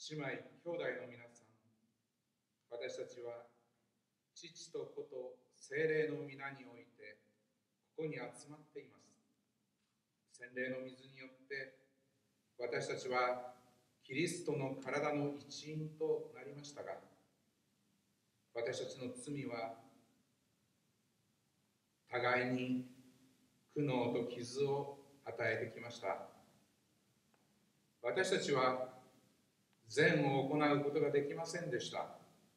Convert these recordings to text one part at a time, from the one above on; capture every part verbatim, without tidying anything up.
姉妹、兄弟の皆さん、私たちは父と子と聖霊の皆においてここに集まっています。洗礼の水によって私たちはキリストの体の一員となりましたが、私たちの罪は互いに苦悩と傷を与えてきました。私たちは善を行うことができませんでした。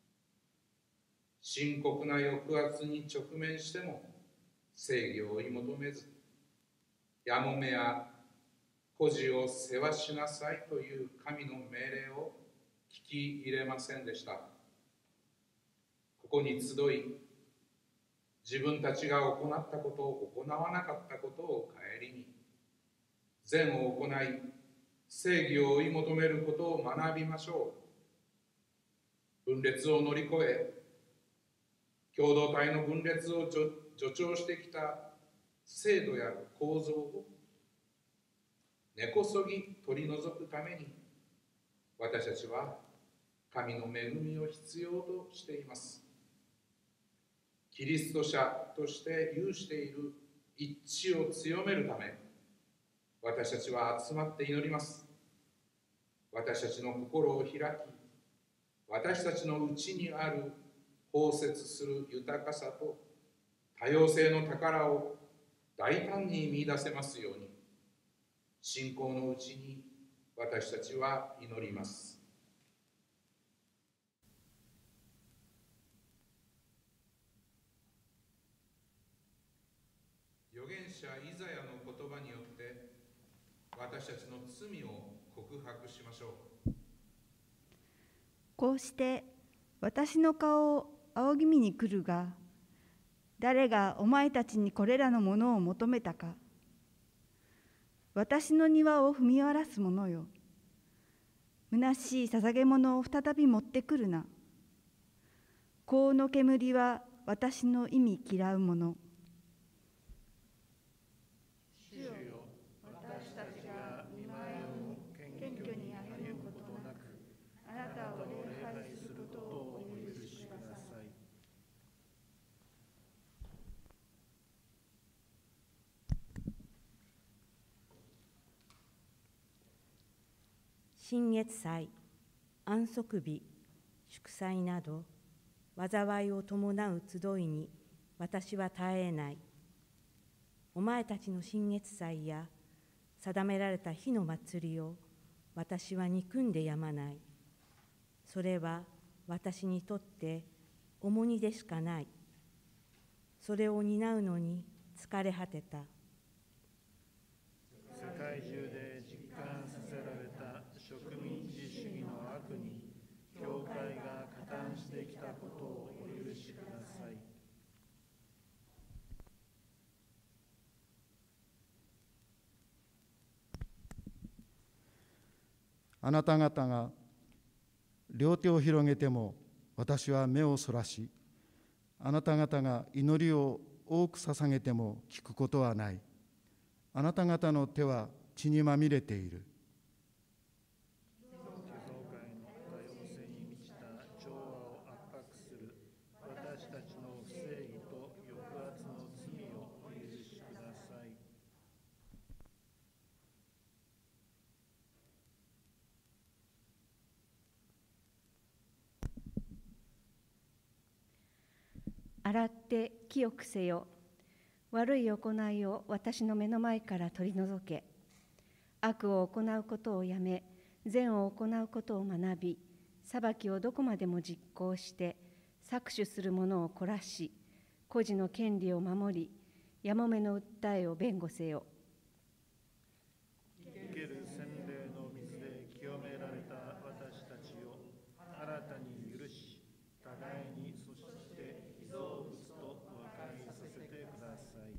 深刻な抑圧に直面しても正義を追い求めず、やもめや孤児を世話しなさいという神の命令を聞き入れませんでした。ここに集い、自分たちが行ったことを行わなかったことを顧みに、善を行い、正義を追い求めることを学びましょう。分裂を乗り越え、共同体の分裂を助長してきた制度や構造を根こそぎ取り除くために、私たちは神の恵みを必要としています。キリスト者として有している一致を強めるため、私たちは集まって祈ります。私たちの心を開き、私たちのうちにある包摂する豊かさと多様性の宝を大胆に見出せますように、信仰のうちに私たちは祈ります。預言者イザヤの言葉によって私たちの罪を告白しましょう。 こうして私の顔を仰ぎ見に来るが、誰がお前たちにこれらのものを求めたか。私の庭を踏み荒らす者よ。虚しい捧げ物を再び持ってくるな。香の煙は私の意味嫌うもの。 主よ、私たちが見舞いを謙虚に歩むことなく、あなたを礼拝することをお許しください。 新月祭、安息日、祝祭など、災いを伴う集いに私は絶えない。お前たちの新月祭や定められた日の祭りを私は憎んでやまない。それは私にとって重荷でしかない。それを担うのに疲れ果てた。 世界中で実感させられた植民地主義の悪に、教会が加担してきたことをお許しください。 あなた方が両手を広げても私は目をそらし、あなた方が祈りを多く捧げても聞くことはない。あなた方の手は血にまみれている。 教会の多様性に満ちた調和を圧迫する私たちの不正義と抑圧の罪をお許しください。 洗って清くせよ。悪い行いを私の目の前から取り除け。悪を行うことをやめ、善を行うことを学び、裁きをどこまでも実行して、搾取する者を懲らし、孤児の権利を守り、やもめの訴えを弁護せよ。 生ける洗礼の水で清められた私たちを新たに許し、互いにそして被造物と和解させてください。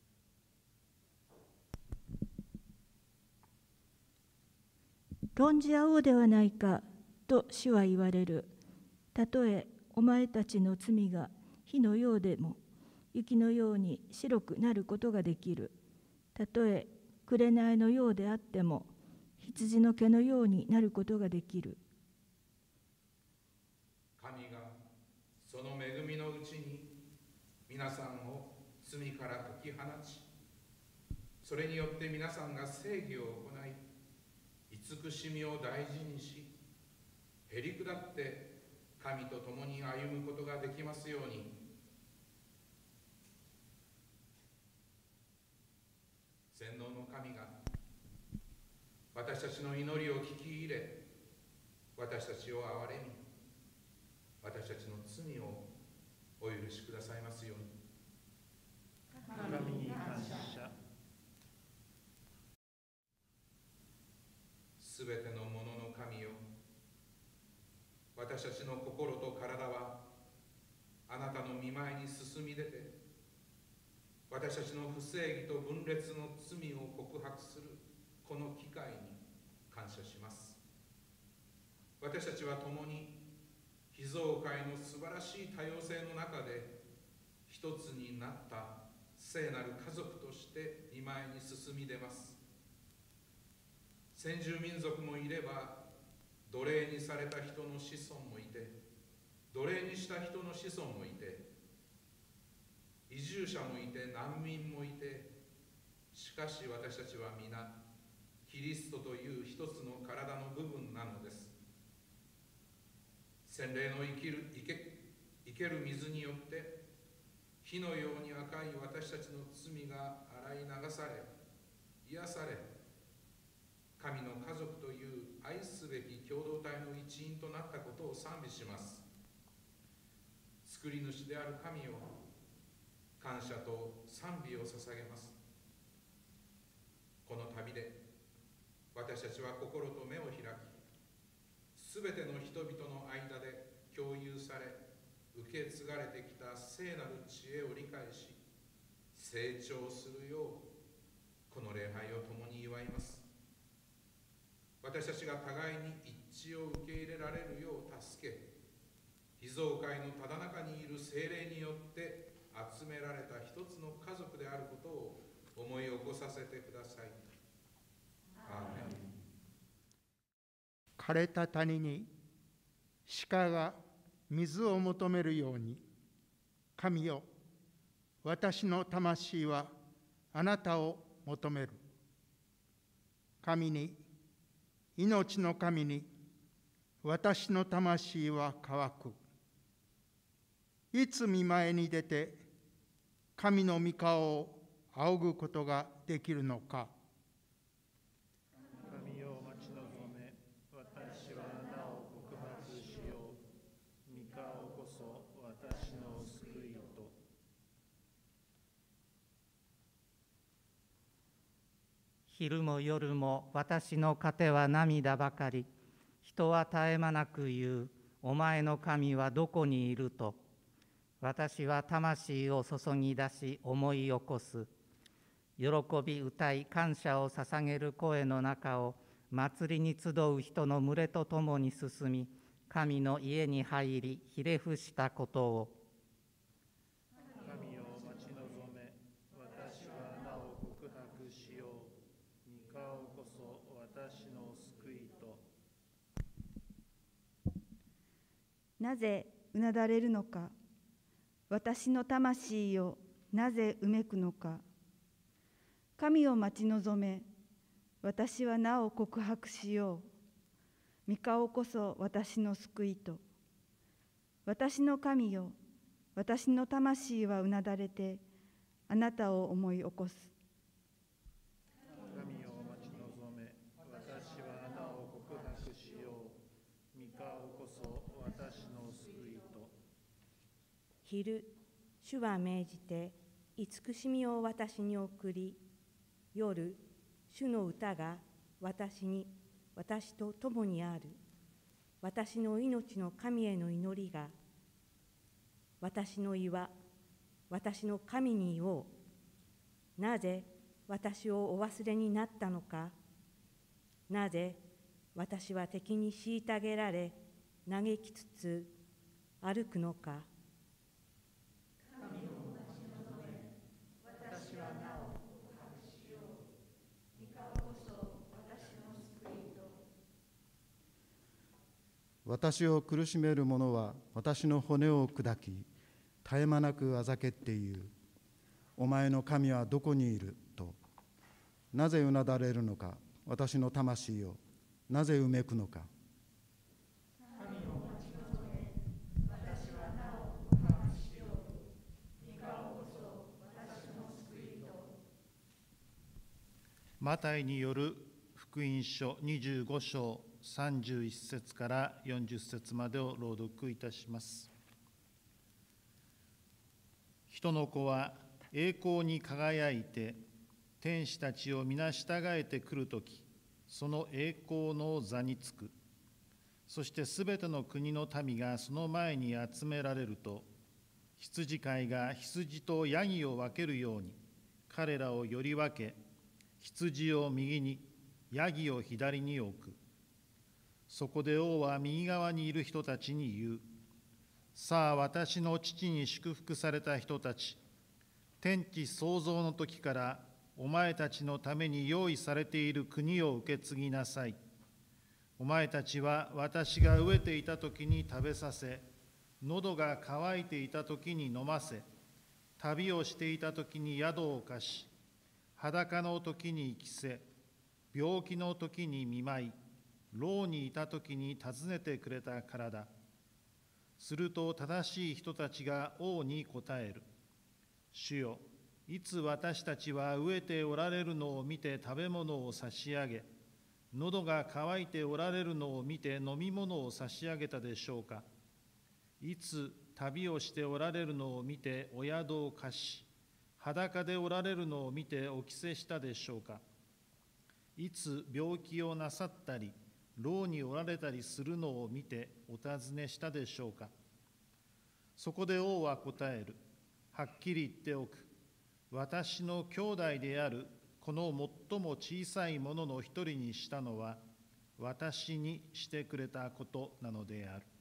論じ合おうではないかと主は言われる。たとえお前たちの罪が火のようでも雪のように白くなることができる。たとえ紅のようであっても羊の毛のようになることができる。 その恵みのうちに皆さんを罪から解き放ち、それによって皆さんが正義を行い、慈しみを大事にし、へり下って神と共に歩むことができますように。全能の神が私たちの祈りを聞き入れ、私たちを憐れみ、私たちの罪をお許しくださいますように。 神に感謝。 すべてのものの神よ、私たちの心と体はあなたの御前に進み出て、私たちの不正義と分裂の罪を告白するこの機会に感謝します。私たちは共に被造界の素晴らしい多様性の中で一つになった聖なる家族として御前に進み出ます。先住民族もいれば、奴隷にされた人の子孫もいて、奴隷にした人の子孫もいて、移住者もいて、難民もいて、しかし私たちは皆キリストという一つの体の部分なのです。洗礼の生きる生け生ける水によって火のように赤い私たちの罪が洗い流され、癒され、神の家族という愛すべき共同体の一員となったことを賛美します。救り主である神を感謝と賛美を捧げます。この旅で私たちは心と目を開き、すべての人々の間で共有され、受け継がれてきた聖なる知恵を理解し、成長するようこの礼拝を共に祝います。私たちが互いに一致を受け入れられるよう助け、被造界のただ中にいる聖霊によって集められた一つの家族であることを思い起こさせてください。アーメン。 枯れた谷に鹿が水を求めるように、神よ、私の魂はあなたを求める。神に、命の神に、私の魂は乾く。いつ御前に出て、神の御顔を仰ぐことができるのか。 神を待ち望め、私はなお告白しよう。御顔こそ私の救いと。 昼も夜も私の糧は涙ばかり。人は絶え間なく言う、お前の神はどこにいると。私は魂を注ぎ出し思い起こす。喜び歌い感謝を捧げる声の中を祭りに集う人の群れとともに進み、神の家に入りひれ伏したことを。 神を待ち望め、私はなお告白しよう。御顔こそ私の救いと。 なぜうなだれるのか、私の魂よ、なぜうめくのか。神を待ち望め、私はなお告白しよう。御顔こそ私の救いと。私の神よ、私の魂はうなだれて、あなたを思い起こす。 神を待ち望め、私はなお告白しよう。御顔こそ私の救いと。 昼、主は命じて慈しみを私に送り、夜、主の歌が私に、私と共にある。私の命の神への祈りが、私の岩、私の神に言おう。なぜ私をお忘れになったのか。なぜ私は敵に虐げられ、嘆きつつ歩くのか。 私を苦しめる者は私の骨を砕き、絶え間なくあざけって言う。お前の神はどこにいると。なぜうなだれるのか、私の魂よ。なぜうめくのか。 マタイによる福音書にじゅうご章さんじゅういち節からよんじゅう節までを朗読いたします。人の子は栄光に輝いて天使たちを皆従えてくるとき、その栄光の座につく。そしてすべての国の民がその前に集められると、羊飼いが羊とヤギを分けるように彼らをより分け、羊を右に、ヤギを左に置く。そこで王は右側にいる人たちに言う。さあ、私の父に祝福された人たち、天地創造の時からお前たちのために用意されている国を受け継ぎなさい。お前たちは私が飢えていた時に食べさせ、喉が渇いていた時に飲ませ、旅をしていた時に宿を貸し、裸の時に生きせ、病気の時に見舞い、牢にいた時に訪ねてくれたからだ。すると正しい人たちが王に答える。主よ、いつ私たちは飢えておられるのを見て食べ物を差し上げ、喉が渇いておられるのを見て飲み物を差し上げたでしょうか。いつ旅をしておられるのを見てお宿を貸し、裸でおられるのを見てお着せしたでしょうか。いつ病気をなさったり、牢におられたりするのを見てお尋ねしたでしょうか。そこで王は答える。はっきり言っておく。私の兄弟であるこの最も小さいものの一人にしたのは、私にしてくれたことなのである。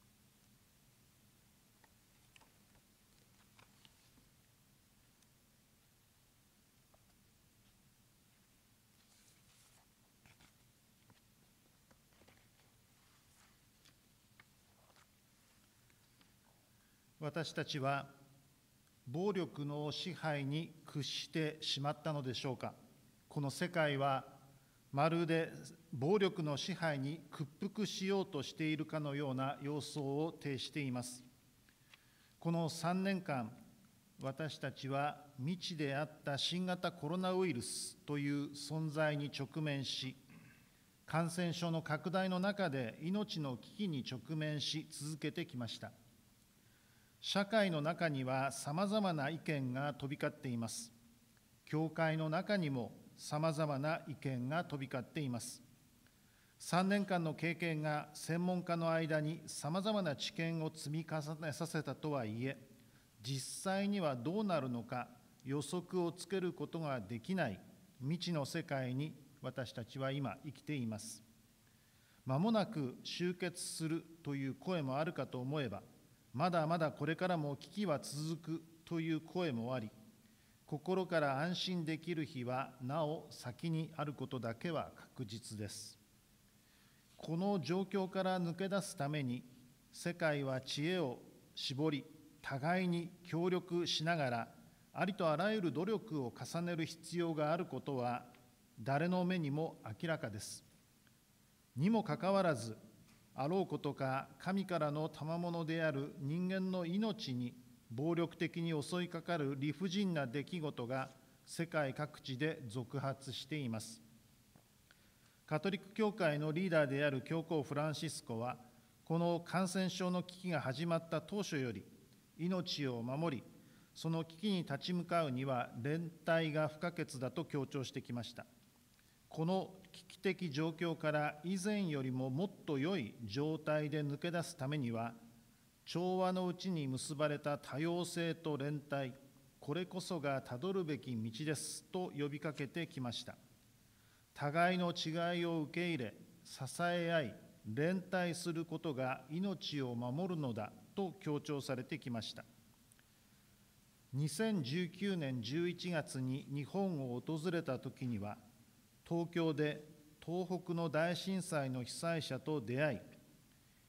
私たちは暴力の支配に屈してしまったのでしょうか。この世界はまるで暴力の支配に屈服しようとしているかのような様相を呈しています。このさんねんかん、私たちは未知であった新型コロナウイルスという存在に直面し、感染症の拡大の中で命の危機に直面し続けてきました。社会の中にはさまざまな意見が飛び交っています。教会の中にもさまざまな意見が飛び交っています。さんねんかんの経験が専門家の間にさまざまな知見を積み重ねさせたとはいえ、実際にはどうなるのか予測をつけることができない未知の世界に私たちは今生きています。まもなく終結するという声もあるかと思えば、まだまだこれからも危機は続くという声もあり、心から安心できる日はなお先にあることだけは確実です。この状況から抜け出すために、世界は知恵を絞り、互いに協力しながら、ありとあらゆる努力を重ねる必要があることは、誰の目にも明らかです。にもかかわらず、あろうことか神からの賜物である人間の命に暴力的に襲いかかる理不尽な出来事が世界各地で続発しています。カトリック教会のリーダーである教皇フランシスコは、この感染症の危機が始まった当初より、命を守り、その危機に立ち向かうには連帯が不可欠だと強調してきました。この危機的状況から以前よりももっと良い状態で抜け出すためには、調和のうちに結ばれた多様性と連帯、これこそがたどるべき道ですと呼びかけてきました。互いの違いを受け入れ、支え合い、連帯することが命を守るのだと強調されてきました。にせんじゅうきゅうねんじゅういちがつに日本を訪れた時には、東京で東北の大震災の被災者と出会い、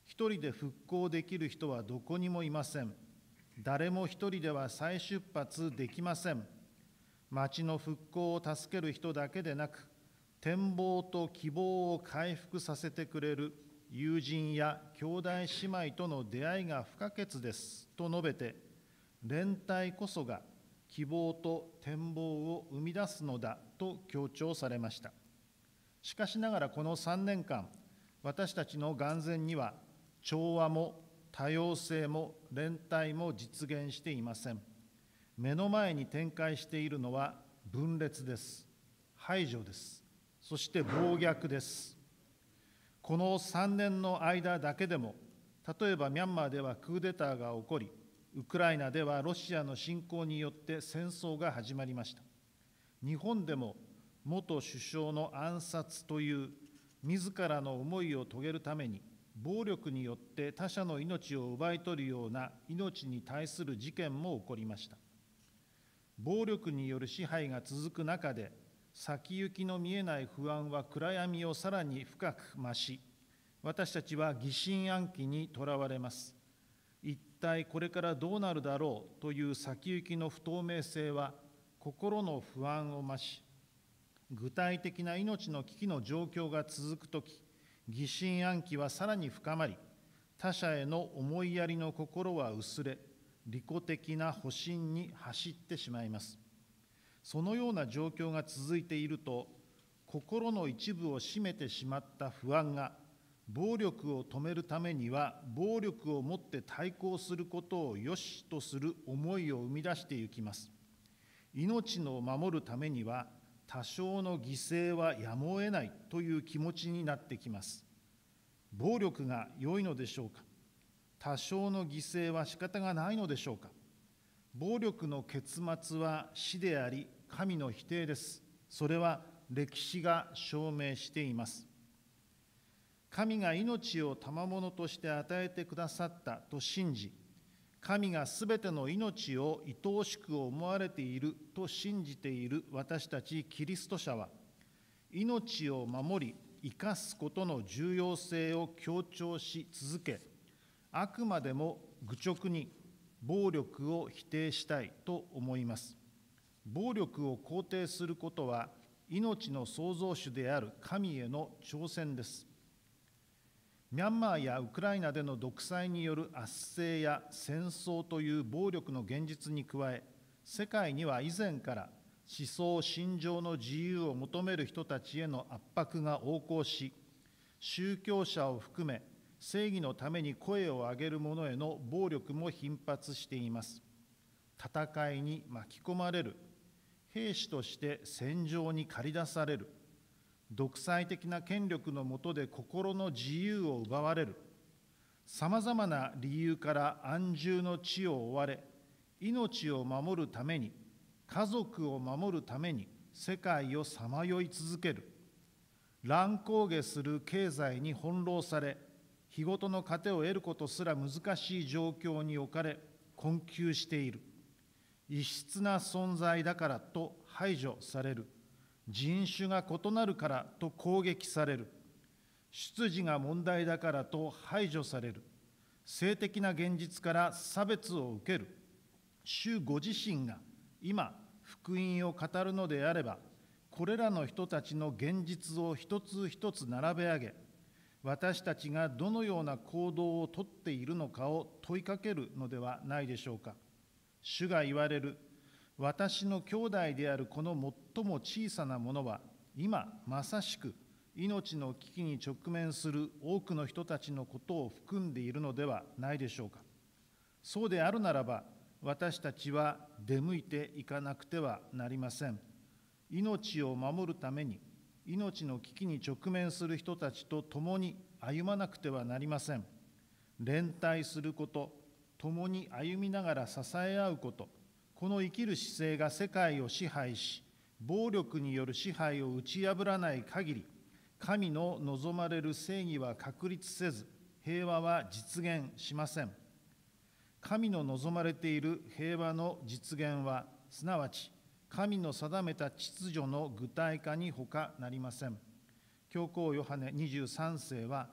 一人で復興できる人はどこにもいません。誰も一人では再出発できません。町の復興を助ける人だけでなく、展望と希望を回復させてくれる友人や兄弟姉妹との出会いが不可欠ですと述べて、連帯こそが希望と展望を生み出すのだと強調されました。しかしながらこのさんねんかん、私たちの眼前には調和も多様性も連帯も実現していません。目の前に展開しているのは分裂です。排除です。そして暴虐です。このさんねんの間だけでも、例えばミャンマーではクーデターが起こり、ウクライナではロシアの侵攻によって戦争が始まりました。日本でも元首相の暗殺という自らの思いを遂げるために暴力によって他者の命を奪い取るような命に対する事件も起こりました。暴力による支配が続く中で、先行きの見えない不安は暗闇をさらに深く増し、私たちは疑心暗鬼にとらわれます。一体これからどうなるだろうという先行きの不透明性は心の不安を増し、具体的な命の危機の状況が続くとき、疑心暗鬼はさらに深まり、他者への思いやりの心は薄れ、利己的な保身に走ってしまいます。そのような状況が続いていると、心の一部を占めてしまった不安が、暴力を止めるためには暴力をもって対抗することを良しとする思いを生み出していきます。命の守るためには多少の犠牲はやむを得ないという気持ちになってきます。暴力が良いのでしょうか。多少の犠牲は仕方がないのでしょうか。暴力の結末は死であり、神の否定です。それは歴史が証明しています。神が命を賜物として与えてくださったと信じ、神がすべての命を愛おしく思われていると信じている私たちキリスト者は、命を守り生かすことの重要性を強調し続け、あくまでも愚直に暴力を否定したいと思います。暴力を肯定することは、命の創造主である神への挑戦です。ミャンマーやウクライナでの独裁による圧政や戦争という暴力の現実に加え、世界には以前から思想・信条の自由を求める人たちへの圧迫が横行し、宗教者を含め正義のために声を上げる者への暴力も頻発しています。戦いに巻き込まれる、兵士として戦場に駆り出される、独裁的な権力の下で心の自由を奪われる、さまざまな理由から安住の地を追われ、命を守るために、家族を守るために世界をさまよい続ける、乱高下する経済に翻弄され、日ごとの糧を得ることすら難しい状況に置かれ、困窮している。異質な存在だからと排除される。人種が異なるからと攻撃される。出自が問題だからと排除される。性的な現実から差別を受ける。主ご自身が今、福音を語るのであれば、これらの人たちの現実を一つ一つ並べ上げ、私たちがどのような行動をとっているのかを問いかけるのではないでしょうか。主が言われる、私の兄弟であるこの最も小さなものは、今まさしく命の危機に直面する多くの人たちのことを含んでいるのではないでしょうか。そうであるならば、私たちは出向いていかなくてはなりません。命を守るために、命の危機に直面する人たちと共に歩まなくてはなりません。連帯すること、共に歩みながら支え合うこと、この生きる姿勢が世界を支配し、暴力による支配を打ち破らない限り、神の望まれる正義は確立せず、平和は実現しません。神の望まれている平和の実現は、すなわち、神の定めた秩序の具体化に他なりません。教皇ヨハネにじゅうさんせいは、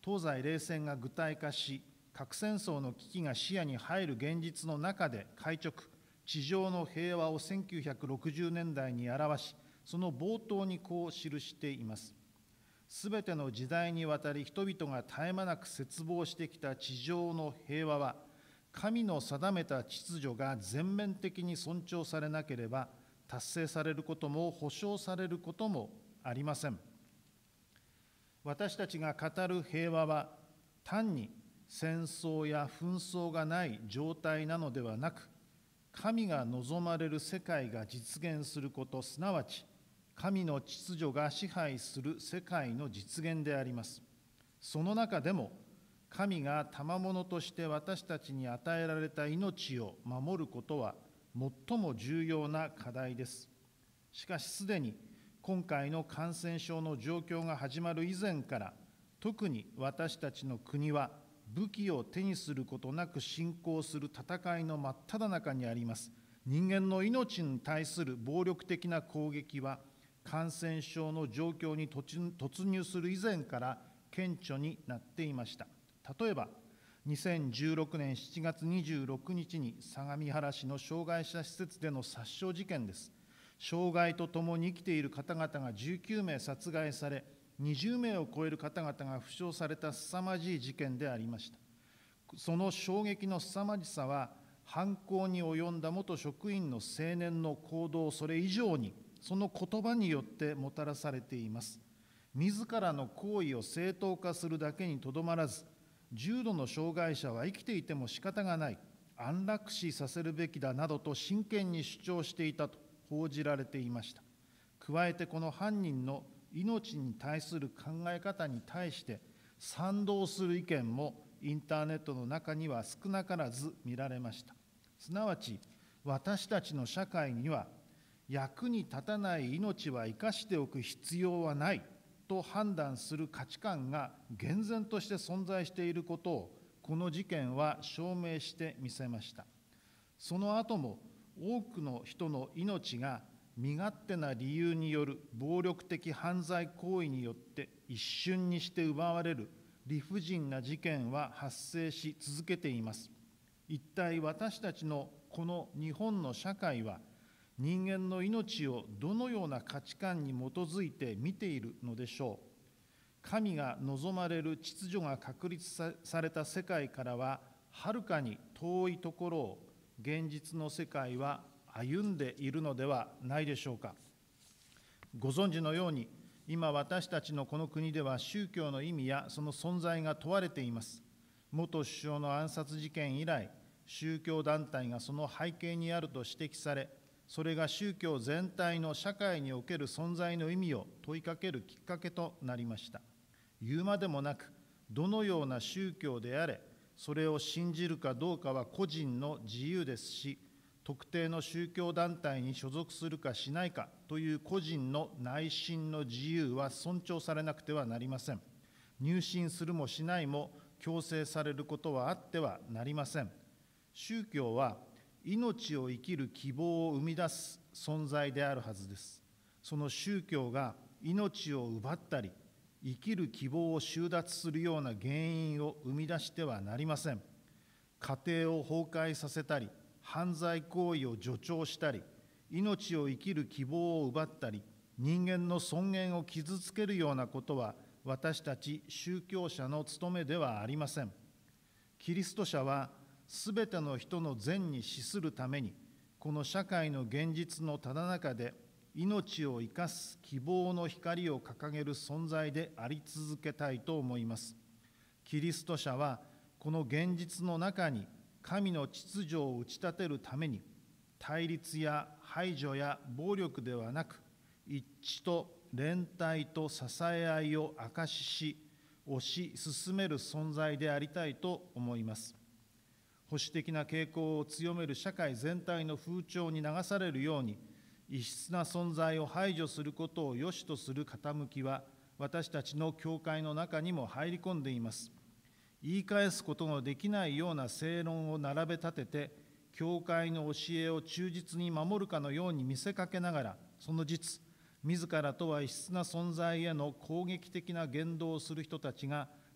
東西冷戦が具体化し、核戦争の危機が視野に入る現実の中で開直、地上の平和をせんきゅうひゃくろくじゅうねんだいに表し、その冒頭にこう記しています。すべての時代にわたり人々が絶え間なく切望してきた地上の平和は、神の定めた秩序が全面的に尊重されなければ達成されることも保証されることもありません。私たちが語る平和は単に戦争や紛争がない状態なのではなく、神が望まれる世界が実現すること、すなわち神の秩序が支配する世界の実現であります。その中でも神が賜物として私たちに与えられた命を守ることは最も重要な課題です。しかしすでに今回の感染症の状況が始まる以前から、特に私たちの国は武器を手にすることなく進行する戦いの真っ只中にあります。人間の命に対する暴力的な攻撃は、感染症の状況に突入する以前から顕著になっていました。例えば、にせんじゅうろくねんしちがつにじゅうろくにちに相模原市の障害者施設での殺傷事件です。障害とともに生きている方々がじゅうきゅうめい殺害され、にじゅうめいを超える方々が負傷された凄まじい事件でありました。その衝撃の凄まじさは、犯行に及んだ元職員の青年の行動、それ以上にその言葉によってもたらされています。自らの行為を正当化するだけにとどまらず、重度の障害者は生きていても仕方がない、安楽死させるべきだなどと真剣に主張していたと報じられていました。加えてこの犯人の命に対する考え方に対して賛同する意見もインターネットの中には少なからず見られました。すなわち、私たちの社会には役に立たない命は生かしておく必要はないと判断する価値観が厳然として存在していることを、この事件は証明してみせました。その後も多くの人の命が身勝手な理由による暴力的犯罪行為によって一瞬にして奪われる理不尽な事件は発生し続けています。一体私たちのこの日本の社会は、人間の命をどのような価値観に基づいて見ているのでしょう。神が望まれる秩序が確立された世界からははるかに遠いところを、現実の世界は歩んでいるのではないでしょうか。ご存知のように、今私たちのこの国では宗教の意味やその存在が問われています。元首相の暗殺事件以来、宗教団体がその背景にあると指摘され、それが宗教全体の社会における存在の意味を問いかけるきっかけとなりました。言うまでもなく、どのような宗教であれ、それを信じるかどうかは個人の自由ですし、特定の宗教団体に所属するかしないかという個人の内心の自由は尊重されなくてはなりません。入信するもしないも強制されることはあってはなりません。宗教は命を生きる希望を生み出す存在であるはずです。その宗教が命を奪ったり、生きる希望を収奪するような原因を生み出してはなりません。家庭を崩壊させたり、犯罪行為を助長したり、命を生きる希望を奪ったり、人間の尊厳を傷つけるようなことは、私たち宗教者の務めではありません。キリスト者は、すべての人の善に資するために、この社会の現実のただ中で、命を生かす希望の光を掲げる存在であり続けたいと思います。キリスト者は、この現実の中に神の秩序を打ち立てるために、対立や排除や暴力ではなく、一致と連帯と支え合いを証しし、推し進める存在でありたいと思います。保守的な傾向を強める社会全体の風潮に流されるように、異質な存在を排除することを良しとする傾きは、私たちの教会の中にも入り込んでいます。言い返すことのできないような正論を並べ立てて、教会の教えを忠実に守るかのように見せかけながら、その実、自らとは異質な存在への攻撃的な言動をする人たちが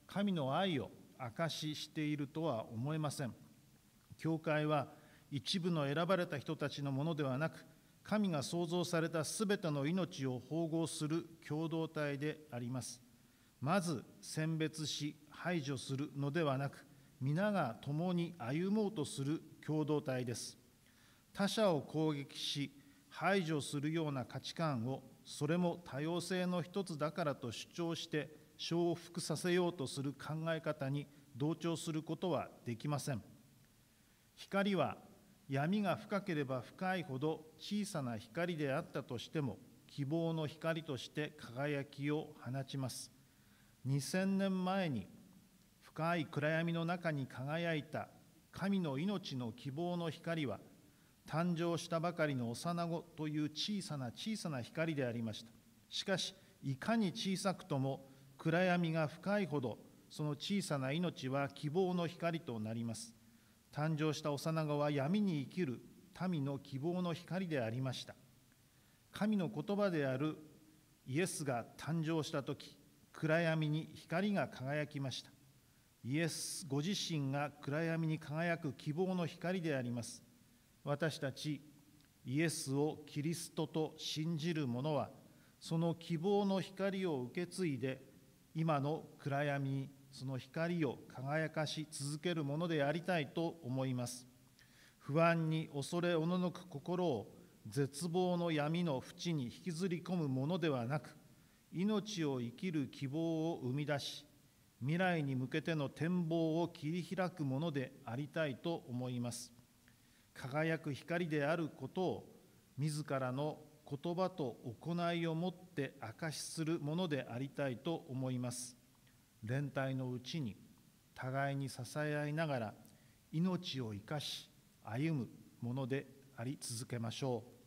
神の愛を証ししているとは思えません。教会は一部の選ばれた人たちのものではなく、神が創造されたすべての命を縫合する共同体であります。まず選別し排除するのではなく、皆が共に歩もうとする共同体です。他者を攻撃し排除するような価値観を、それも多様性の一つだからと主張して承服させようとする考え方に同調することはできません。光は闇が深ければ深いほど小さな光であったとしても、希望の光として輝きを放ちます。にせんねんまえに深い暗闇の中に輝いた神の命の希望の光は、誕生したばかりの幼子という小さな小さな光でありました。しかし、いかに小さくとも暗闇が深いほど、その小さな命は希望の光となります。誕生した幼子は闇に生きる民の希望の光でありました。神の言葉であるイエスが誕生したとき、暗闇に光が輝きました。イエスご自身が暗闇に輝く希望の光であります。私たちイエスをキリストと信じる者は、その希望の光を受け継いで、今の暗闇にその光を輝かし続けるものでありたいと思います。不安に恐れおののく心を絶望の闇の淵に引きずり込むものではなく、命を生きる希望を生み出し、未来に向けての展望を切り開くものでありたいと思います。輝く光であることを自らの言葉と行いをもって証しするものでありたいと思います。連帯のうちに互いに支え合いながら命を生かし歩むものであり続けましょう。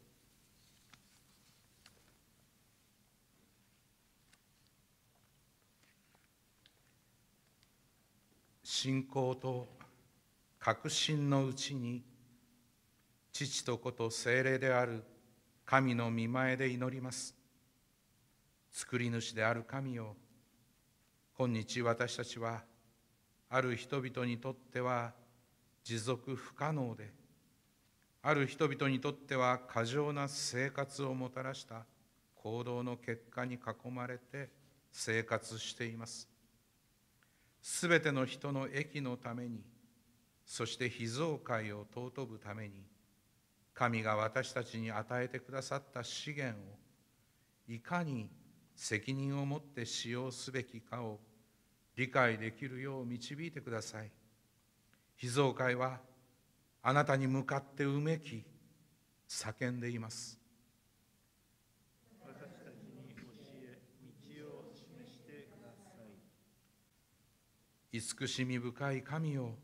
信仰と確信のうちに、父と子と聖霊である神の御前で祈ります。作り主である神よ、今日私たちはある人々にとっては持続不可能で、ある人々にとっては過剰な生活をもたらした行動の結果に囲まれて生活しています。すべての人の益のために、そして被造界を尊ぶために、神が私たちに与えてくださった資源をいかに責任を持って使用すべきかを理解できるよう導いてください。被造界はあなたに向かってうめき叫んでいます。 私たちに教え、道を示してください。 慈しみ深い神よ、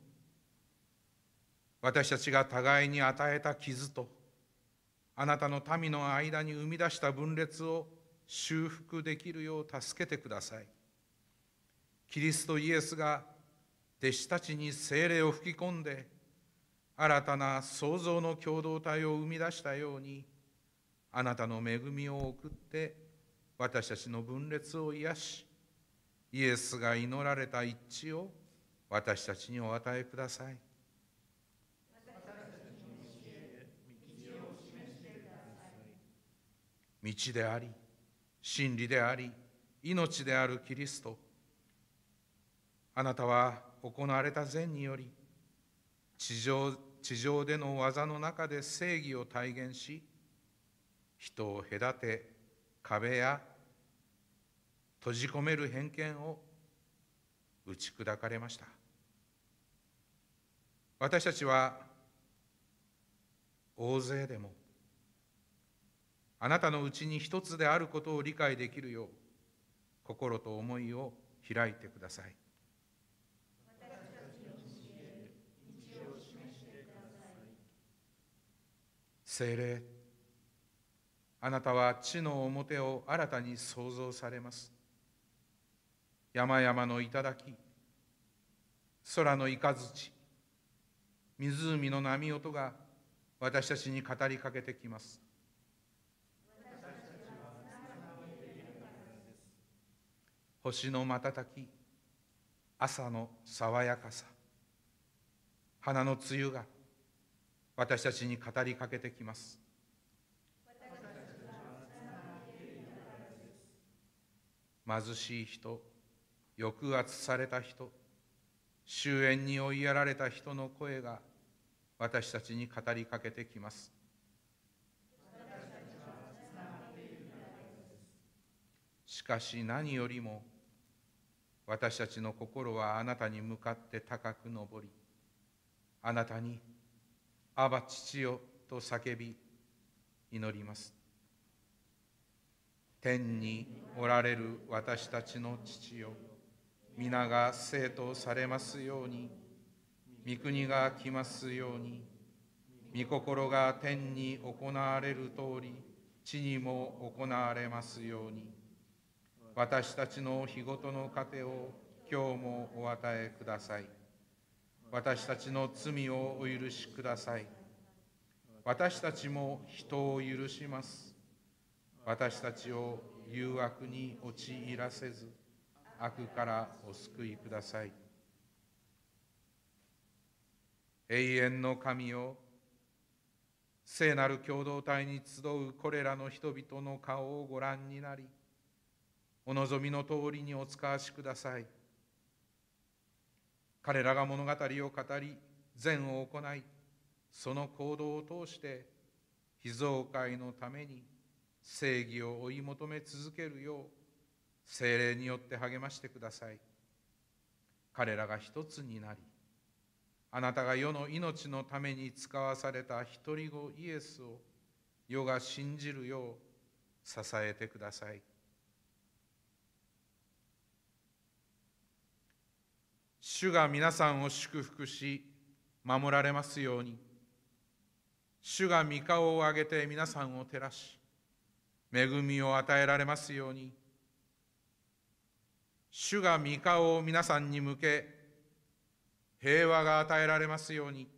私たちが互いに与えた傷と、あなたの民の間に生み出した分裂を修復できるよう助けてください。キリストイエスが弟子たちに聖霊を吹き込んで、新たな創造の共同体を生み出したように、あなたの恵みを送って私たちの分裂を癒し、イエスが祈られた一致を私たちにお与えください。道であり、真理であり、命であるキリスト、あなたは行われた善により、地上、地上での技の中で正義を体現し、人を隔て、壁や閉じ込める偏見を打ち砕かれました。私たちは大勢でもあなたのうちに一つであることを理解できるよう、心と思いを開いてください。聖霊、あなたは地の表を新たに創造されます。山々の頂、空の雷、湖の波音が私たちに語りかけてきます。星の瞬き、 朝の爽やかさ、花の梅雨が私たちに語りかけてきます。貧しい人、抑圧された人、終焉に追いやられた人の声が私たちに語りかけてきます。しかし何よりも私たちの心はあなたに向かって高く昇り、あなたに「アバ父よ」と叫び祈ります。天におられる私たちの父よ、皆が聖とされますように、御国が来ますように、御心が天に行われる通り地にも行われますように。私たちの日ごとの糧を今日もお与えください。私たちの罪をお許しください。私たちも人を許します。私たちを誘惑に陥らせず、悪からお救いください。永遠の神よ、聖なる共同体に集うこれらの人々の顔をご覧になり、お望みの通りにお使わしください。彼らが物語を語り、善を行い、その行動を通して被造界のために正義を追い求め続けるよう聖霊によって励ましてください。彼らが一つになり、あなたが世の命のために使わされた一人子イエスを世が信じるよう支えてください。主が皆さんを祝福し守られますように。主が御顔を上げて皆さんを照らし、恵みを与えられますように。主が御顔を皆さんに向け、平和が与えられますように。